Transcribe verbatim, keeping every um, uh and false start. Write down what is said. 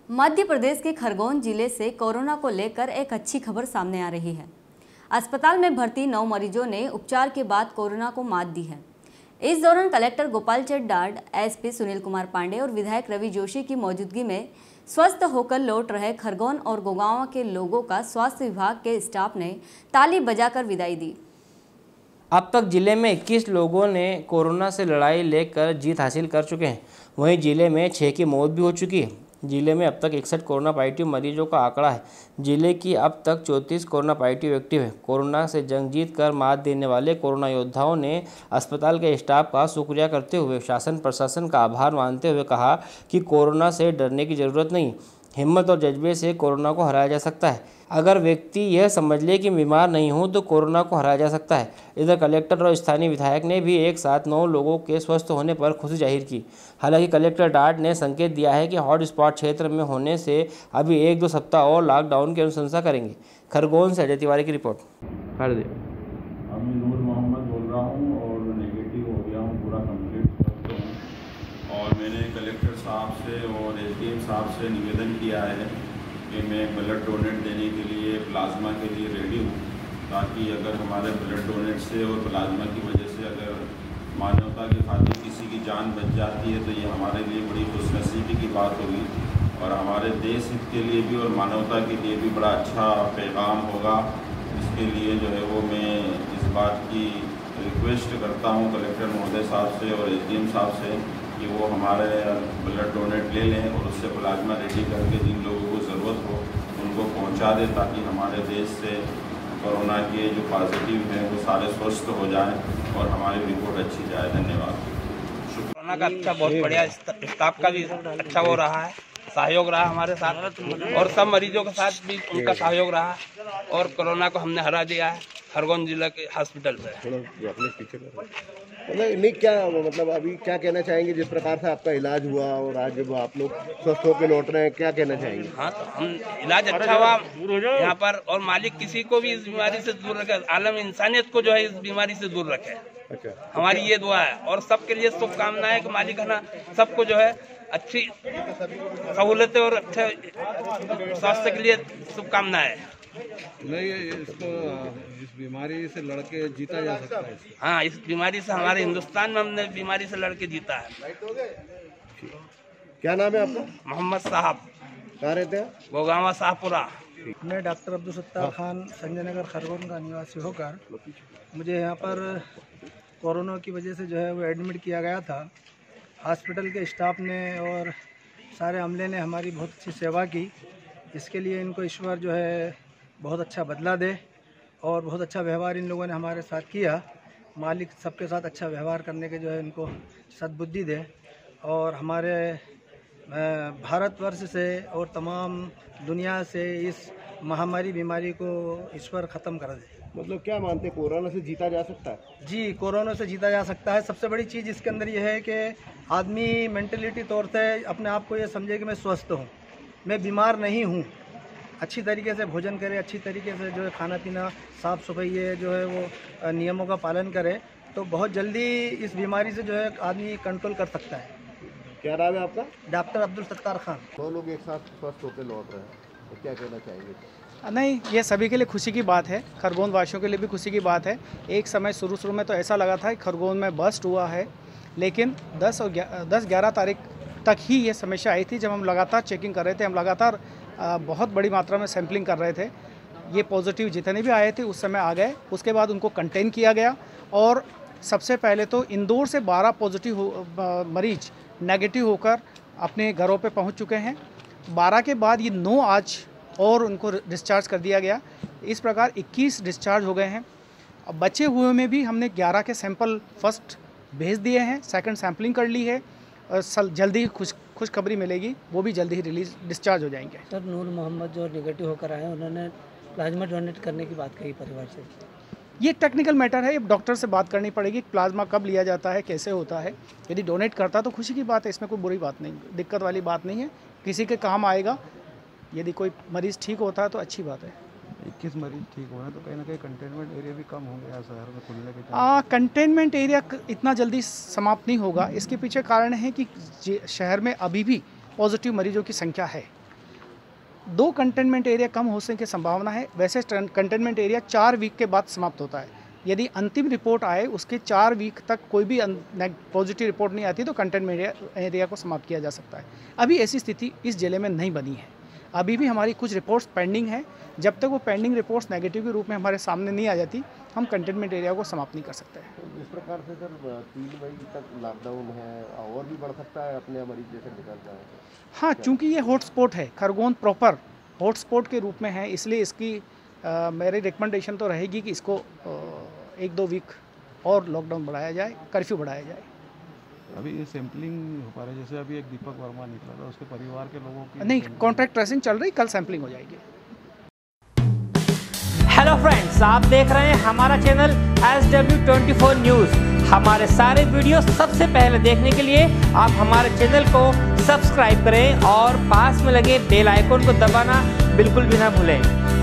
मध्य प्रदेश के खरगोन जिले से कोरोना को लेकर एक अच्छी खबर सामने आ रही है। अस्पताल में भर्ती नौ मरीजों ने उपचार के बाद कोरोना को मात दी है। इस दौरान कलेक्टर गोपाल चंद डाड, एसपी सुनील कुमार पांडे और विधायक रवि जोशी की मौजूदगी में स्वस्थ होकर लौट रहे खरगोन और गोगांवा के लोगों का स्वास्थ्य विभाग के स्टाफ ने ताली बजाकर विदाई दी। अब तक जिले में इक्कीस लोगों ने कोरोना से लड़ाई लेकर जीत हासिल कर चुके हैं। वहीं जिले में छः की मौत भी हो चुकी है। जिले में अब तक इकसठ कोरोना पॉजिटिव मरीजों का आंकड़ा है। जिले की अब तक चौंतीस कोरोना पॉजिटिव एक्टिव है। कोरोना से जंग जीत कर मात देने वाले कोरोना योद्धाओं ने अस्पताल के स्टाफ का शुक्रिया करते हुए शासन प्रशासन का आभार मानते हुए कहा कि कोरोना से डरने की ज़रूरत नहीं, हिम्मत और जज्बे से कोरोना को हराया जा सकता है। अगर व्यक्ति यह समझ ले कि बीमार नहीं हूं तो कोरोना को हराया जा सकता है। इधर कलेक्टर और स्थानीय विधायक ने भी एक साथ नौ लोगों के स्वस्थ होने पर खुशी जाहिर की। हालांकि कलेक्टर डाड ने संकेत दिया है कि हॉट स्पॉट क्षेत्र में होने से अभी एक दो सप्ताह और लॉकडाउन की अनुशंसा करेंगे। खरगोन से अजय तिवारी की रिपोर्ट। कर दे अभी नूर मोहम्मद बोल रहा हूँ और नेगेटिव हो गया हूँ, पूरा कंप्लीट स्वस्थ हूँ। और मैंने कलेक्टर साहब से और एसडीएम साहब से निवेदन किया है कि मैं ब्लड डोनेट देने के लिए, प्लाज्मा के लिए रेडी हूँ, ताकि अगर हमारे ब्लड डोनेट से और प्लाज्मा की वजह से अगर मानवता की खातिर किसी की जान बच जाती है तो ये हमारे लिए बड़ी खुशनसीबी की बात होगी और हमारे देश हित के लिए भी और मानवता के लिए भी बड़ा अच्छा पैगाम होगा। इसके लिए जो है वो मैं इस बात की रिक्वेस्ट करता हूँ कलेक्टर महोदय साहब से और एसडीएम साहब से कि वो हमारे ब्लड डोनेट ले लें और उससे प्लाज्मा रेडी करके जिन लोगों को ज़रूरत हो उनको पहुंचा दें, ताकि हमारे देश से कोरोना के जो पॉजिटिव हैं वो सारे स्वस्थ हो जाएं और हमारी रिपोर्ट अच्छी जाए। धन्यवाद। कोरोना का अच्छा, बहुत बढ़िया स्टाफ का भी अच्छा हो रहा है, सहयोग रहा हमारे साथ और सब मरीजों के साथ भी उनका सहयोग रहा और कोरोना को हमने हरा दिया है खरगोन जिला के हॉस्पिटल से। नहीं, क्या मतलब अभी क्या कहना चाहेंगे जिस प्रकार से आपका इलाज हुआ और आज जब आप लोग स्वस्थ होकर लौट रहे हैं, क्या कहना चाहेंगे? हाँ, तो हम इलाज अच्छा हुआ यहाँ पर और मालिक किसी को भी इस बीमारी से दूर रखे, आलम इंसानियत को जो है इस बीमारी से दूर रखे। अच्छा, हमारी ये दुआ है और सबके लिए शुभकामनाएं है कि मालिक है ना सबको जो है अच्छी सहूलतें और अच्छे स्वास्थ्य के लिए शुभकामनाएं। नहीं, इसको इस बीमारी से लड़के जीता जा सकता है। हाँ, इस बीमारी से हमारे हिंदुस्तान में हमने बीमारी से लड़के जीता है। क्या नाम है आपका? मोहम्मद साहब। कहाँ रहते हैं? गोगांवा शाहपुरा। मैं डॉक्टर अब्दुल सत्तार खान संजय नगर खरगोन का निवासी होकर मुझे यहाँ पर कोरोना की वजह से जो है वो एडमिट किया गया था। हॉस्पिटल के स्टाफ ने और सारे अमले ने हमारी बहुत अच्छी सेवा की। इसके लिए इनको ईश्वर जो है बहुत अच्छा बदला दे और बहुत अच्छा व्यवहार इन लोगों ने हमारे साथ किया। मालिक सबके साथ अच्छा व्यवहार करने के जो है इनको सद्बुद्धि दे और हमारे भारतवर्ष से और तमाम दुनिया से इस महामारी बीमारी को ईश्वर ख़त्म कर दे। मतलब क्या मानते हैं, कोरोना से जीता जा सकता है? जी, कोरोना से जीता जा सकता है। सबसे बड़ी चीज़ इसके अंदर ये है कि आदमी मेंटलिटी तौर से अपने आप को ये समझे कि मैं स्वस्थ हूँ, मैं बीमार नहीं हूँ। अच्छी तरीके से भोजन करे, अच्छी तरीके से जो है खाना पीना, साफ़ सफाई ये जो है वो नियमों का पालन करे तो बहुत जल्दी इस बीमारी से जो है आदमी कंट्रोल कर सकता है। क्या नाम है आपका? डॉक्टर अब्दुल सत्तार खान। दो लोग एक साथ स्वस्थ होकर लौट रहे हैं, तो क्या कहना चाहेंगे? नहीं, ये सभी के लिए खुशी की बात है, खरगोन वासियों के लिए भी खुशी की बात है। एक समय शुरू शुरू में तो ऐसा लगा था कि खरगोन में बस्ट हुआ है, लेकिन दस और दस ग्यारह तारीख तक ही ये समस्या आई थी। जब हम लगातार चेकिंग कर रहे थे, हम लगातार बहुत बड़ी मात्रा में सैंपलिंग कर रहे थे, ये पॉजिटिव जितने भी आए थे उस समय आ गए। उसके बाद उनको कंटेन किया गया और सबसे पहले तो इंदौर से बारह पॉजिटिव मरीज नेगेटिव होकर अपने घरों पे पहुंच चुके हैं। बारह के बाद ये नौ आज और उनको डिस्चार्ज कर दिया गया। इस प्रकार इक्कीस डिस्चार्ज हो गए हैं। अब बचे हुए में भी हमने ग्यारह के सैंपल फर्स्ट भेज दिए हैं, सेकंड सैम्पलिंग कर ली है और जल्दी ही खुश खुशखबरी मिलेगी, वो भी जल्दी ही रिलीज डिस्चार्ज हो जाएंगे। सर, नूर मोहम्मद जो नेगेटिव होकर आए उन्होंने प्लाज्मा डोनेट करने की बात कही परिवार से। ये टेक्निकल मैटर है, डॉक्टर से बात करनी पड़ेगी, प्लाज्मा कब लिया जाता है, कैसे होता है। यदि डोनेट करता तो खुशी की बात है, इसमें कोई बुरी बात नहीं, दिक्कत वाली बात नहीं है, किसी के काम आएगा। यदि कोई मरीज़ ठीक होता है तो अच्छी बात है। इक्कीस मरीज ठीक हुए हैं तो कहीं ना कहीं कंटेनमेंट एरिया भी कम हो गया शहर में खुलने के आ, कंटेनमेंट एरिया इतना जल्दी समाप्त नहीं होगा। इसके पीछे कारण है कि शहर में अभी भी पॉजिटिव मरीजों की संख्या है। दो कंटेनमेंट एरिया कम होने की संभावना है। वैसे कंटेनमेंट एरिया चार वीक के बाद समाप्त होता है। यदि अंतिम रिपोर्ट आए उसके चार वीक तक कोई भी पॉजिटिव रिपोर्ट नहीं आती तो कंटेनमेंट एरिया को समाप्त किया जा सकता है। अभी ऐसी स्थिति इस जिले में नहीं बनी है। अभी भी हमारी कुछ रिपोर्ट्स पेंडिंग है। जब तक वो पेंडिंग रिपोर्ट्स नेगेटिव के रूप में हमारे सामने नहीं आ जाती हम कंटेनमेंट एरिया को समाप्त नहीं कर सकते हैं। इस प्रकार से सर तीन मई तक लॉकडाउन है और भी बढ़ सकता है अपने मरीज जैसे निकल जाए। हाँ, चूँकि ये हॉटस्पॉट है, खरगोन प्रॉपर हॉटस्पॉट के रूप में है, इसलिए इसकी आ, मेरी रिकमेंडेशन तो रहेगी कि इसको आ, एक दो वीक और लॉकडाउन बढ़ाया जाए, कर्फ्यू बढ़ाया जाए। अभी ये सैंपलिंग हो पा रहा है, जैसे अभी एक दीपक वर्मा निकला था उसके परिवार के लोगों की नहीं, कॉन्ट्रैक्ट ट्रेसिंग चल रही, कल सैंपलिंग हो जाएगी। हेलो फ्रेंड्स, आप देख रहे हैं हमारा channel S W twenty four news. हमारे सारे वीडियो सबसे पहले देखने के लिए आप हमारे चैनल को सब्सक्राइब करें और पास में लगे बेल आइकन को दबाना बिल्कुल भी ना भूलें।